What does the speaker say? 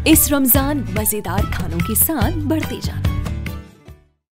इस रमजान मजेदार खानों के साथ बढ़ते जाना।